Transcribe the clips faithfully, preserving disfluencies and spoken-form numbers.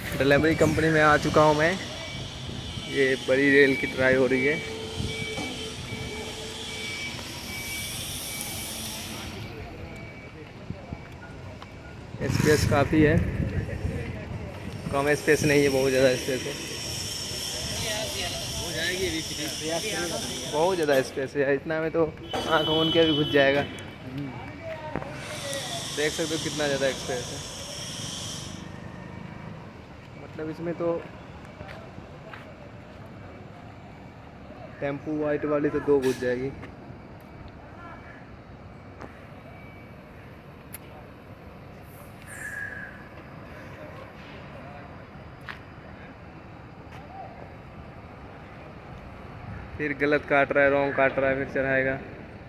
Delivery company में आ चुका हूँ मैं। ये बड़ी रेल की ट्राई हो रही है। स्पेस काफ़ी है, कम स्पेस नहीं है, बहुत ज़्यादा स्पेस है। बहुत ज़्यादा स्पेस है, इतना में तो आँख मूंद के भी घुस जाएगा। देख सकते हो कितना ज़्यादा स्पेस है। मतलब इसमें तो टेम्पू वाइट वाली तो दो घुस जाएगी। फिर गलत काट रहा है, रॉन्ग काट रहा है, फिर चढ़ाएगा।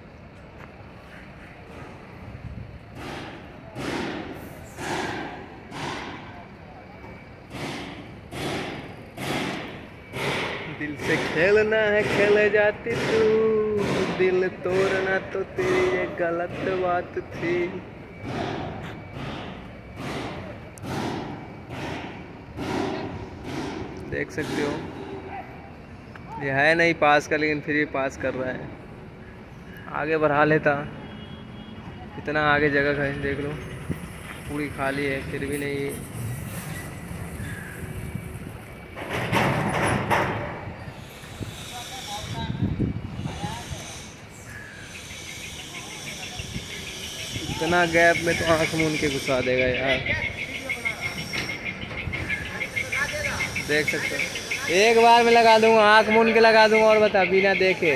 दिल से खेलना है खेले जाती तू, दिल तोड़ना तो तेरी ये गलत बात थी। देख सकते हो ये है नहीं पास का, लेकिन फिर ये पास कर रहा है। आगे बढ़ा लेता, इतना आगे जगह है, देख लो पूरी खाली है, फिर भी नहीं। इतना गैप में तो आँख मूंद के घुसा देगा यार। देख सकते हो एक बार में लगा दूंगा, आँख मूंद के लगा दूंगा, और बता बिना देखे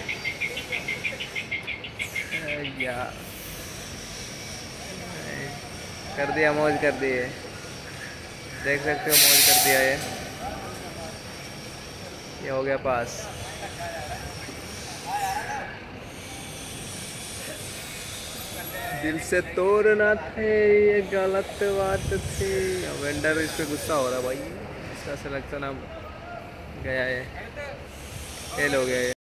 यार। कर दिया, मौज कर दिए। देख सकते हो मौज कर दिया। ये ये हो गया पास। दिल से तोड़ना थे ये गलत बात थी। वेंडर इस पे गुस्सा हो रहा भाई, इसका सिलेक्शन अब गया है, फेल हो गया है।